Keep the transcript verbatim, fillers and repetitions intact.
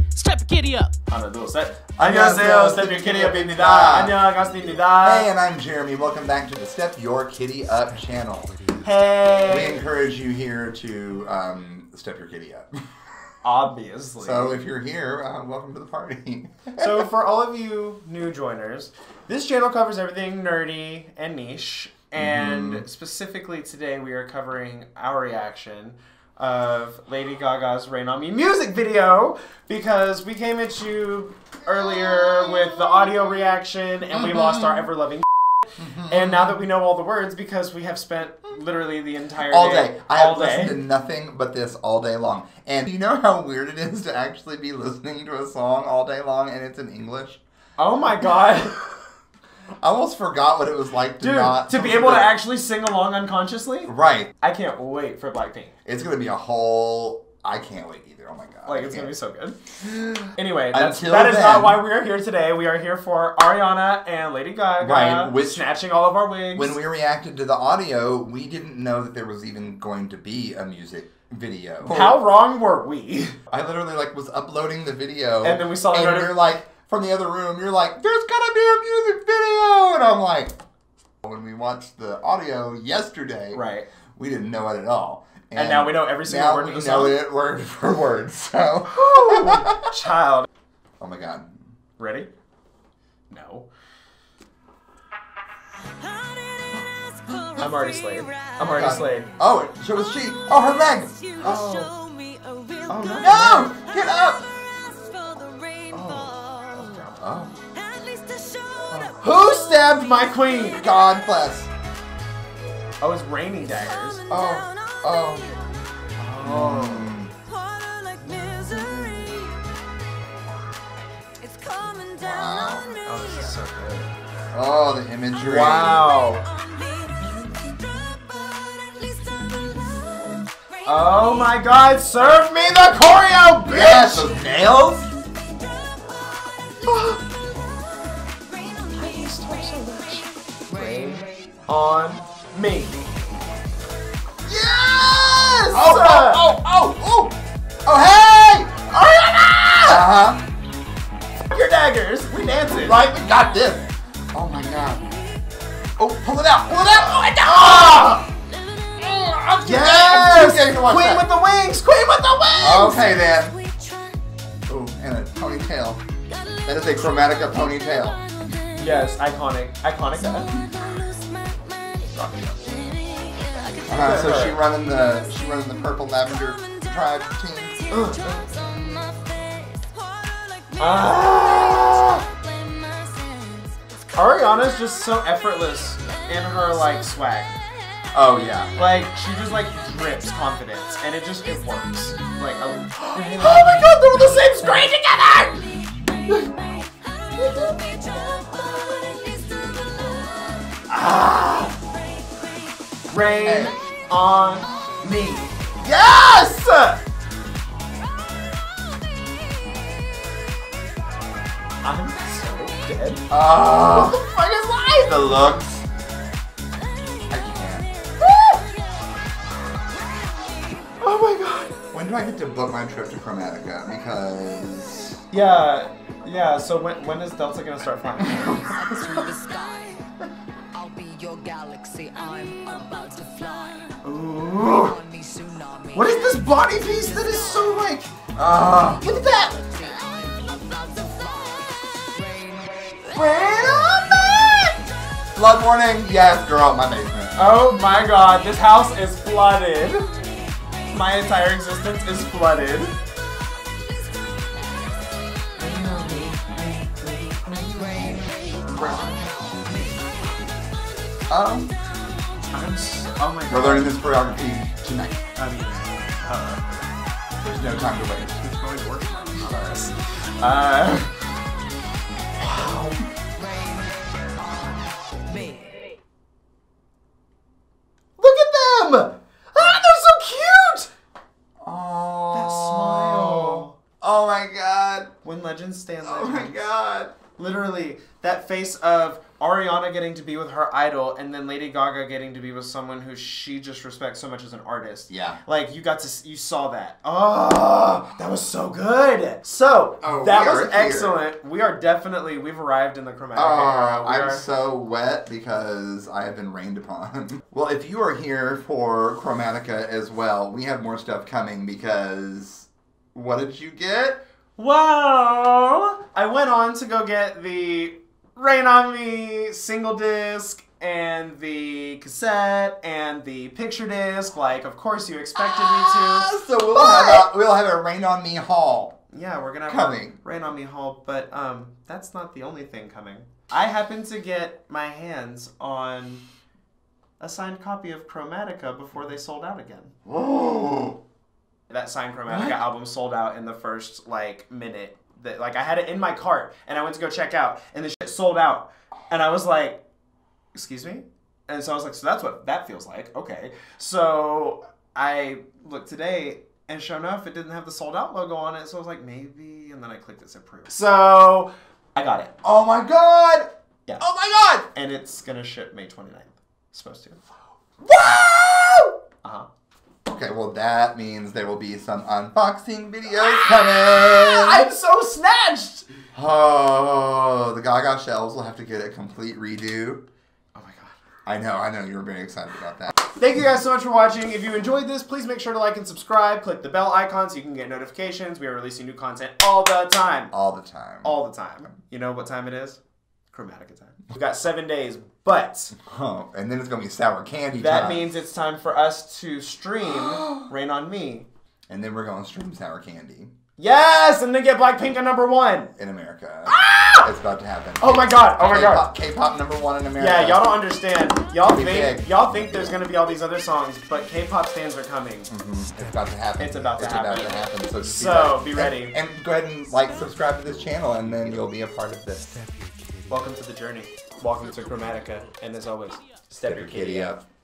Step your kitty up. 하나 둘 셋. 안녕하세요. Step Your Kitty Up입니다. 안녕, 가스입니다. Hey, and I'm Jeremy. Welcome back to the Step Your Kitty Up channel. Hey. We encourage you here to um, step your kitty up. Obviously. So if you're here, uh, welcome to the party. So for all of you new joiners, this channel covers everything nerdy and niche. And mm-hmm. specifically today we are covering our reaction of Lady Gaga's Rain On Me music video, because we came at you earlier with the audio reaction and we lost our ever-loving mm-hmm. And now that we know all the words, because we have spent literally the entire all day, day. I all have day. listened to nothing but this all day long. And you know how weird it is to actually be listening to a song all day long and it's in English? Oh my god. I almost forgot what it was like to Dude, not... to be able to actually sing along unconsciously? Right. I can't wait for Blackpink. It's going to be a whole... I can't wait either. Oh my god. Like, it's going to be so good. Anyway, that's, Until that is then, not why we are here today. We are here for Ariana and Lady Gaga. Right, which, snatching all of our wigs. When we reacted to the audio, we didn't know that there was even going to be a music video. How wrong were we? I literally, like, was uploading the video. And then we saw... And notif- you're like... From the other room, you're like, there's gonna be a music video! And I'm like, when we watched the audio yesterday, right. we didn't know it at all. And, and now we know every single word of the song. Now we know it word for word, so. Child. Oh my god. Ready? No. I'm already slayed. I'm already god. slayed. Oh, so was she. Oh, her leg! Oh. Oh, no. No! Get up! Oh. Who stabbed my queen? God bless. Oh, it's raining daggers. Oh. Oh. Oh. Mm. Wow. Oh, this is so good. Oh, the imagery. Wow. Oh my god, serve me the choreo, bitch! Yes, those nails? Rain on me. Yes! Oh, oh, oh, oh, oh! Oh, hey! Ariana! Uh-huh. Your daggers. We dancing. Right, we got this. Oh my god. Oh, pull it out, pull it out! Oh, my god! Oh! Yes! Queen that. with the wings! Queen with the wings! Okay then. Oh, and a ponytail. That is a Chromatica ponytail. Yes, iconic. Iconic. Uh, so she running the she running the Purple Lavender Tribe team. Ah! Ariana's just so effortless in her like swag. Oh yeah. Like she just like drips confidence, and it just it works. Like oh, oh my god, they're on the same screen together. Ah! Rain hey. on me. Yes! I'm so dead. Oh. What the fuck is life? The looks. I can't. Oh my god. When do I get to book my trip to Chromatica? Because... Yeah, yeah, so when, when is Delta gonna start flying? I'll be your galaxy, I'm about to fly. Ooh. What is this body piece that is so like... Uh, Look at that! Rain on me! Flood warning? Yes, girl, my basement. Oh my god, this house is flooded. My entire existence is flooded. Um, I'm so, oh my god. we're learning this choreography tonight. I mean, uh, There's no time to waste. it's probably worse than us. Uh, wow. Look at them! Ah, they're so cute! Oh. That smile. Oh my god. When legends stand Oh legends. my god. Literally, that face of Ariana getting to be with her idol and then Lady Gaga getting to be with someone who she just respects so much as an artist. Yeah. Like, you got to, you saw that. Oh, that was so good. So, Oh, that we are was here. excellent. We are definitely, we've arrived in the Chromatica era. Oh, We I'm are, so wet because I have been rained upon. Well, if you are here for Chromatica as well, we have more stuff coming because what did you get? Wow! I went on to go get the Rain on Me single disc and the cassette and the picture disc. Like, of course you expected Ah, so we'll But- have a we'll have a Rain on Me haul. me to. Yeah, we're gonna have Coming. a Rain on Me haul, but um, that's not the only thing coming. I happened to get my hands on a signed copy of Chromatica before they sold out again. Oh, That signed Chromatica What? album sold out in the first like minute. That like I had it in my cart and I went to go check out and the shit sold out and I was like, excuse me? And so I was like, so that's what that feels like. Okay. So I looked today and sure enough it didn't have the sold out logo on it. So I was like, maybe, and then I clicked it, said pre. So I got it. oh my God! Yeah. Oh my God! And it's gonna ship May twenty-ninth. Supposed to. Woo! Uh-huh. Okay, well that means there will be some unboxing videos coming. I'm so snatched! Oh, the Gaga shelves will have to get a complete redo. Oh my god. I know, I know, you were very excited about that. Thank you guys so much for watching. If you enjoyed this, please make sure to like and subscribe. Click the bell icon so you can get notifications. We are releasing new content all the time. All the time. All the time. You know what time it is? Chromatica time. We've got seven days, but Oh, and then it's gonna be sour candy that time. means it's time for us to stream Rain on Me. And then we're gonna stream sour candy Yes! And then get Blackpink on number one. in America. Ah! It's about to happen. Oh my god, oh my god. K-pop, K-pop number one in America. Yeah, y'all don't understand. Y'all Pretty think big. y'all think there's gonna be all these other songs, but K-pop stands are coming. Mhm. It's about to happen. It's about to it's happen. About to happen. So, just So, be be ready. ready. And, and go ahead and like, subscribe to this channel, and then you'll be a part of this. Welcome to the journey. Welcome to Chromatica, and as always, step your kitty up.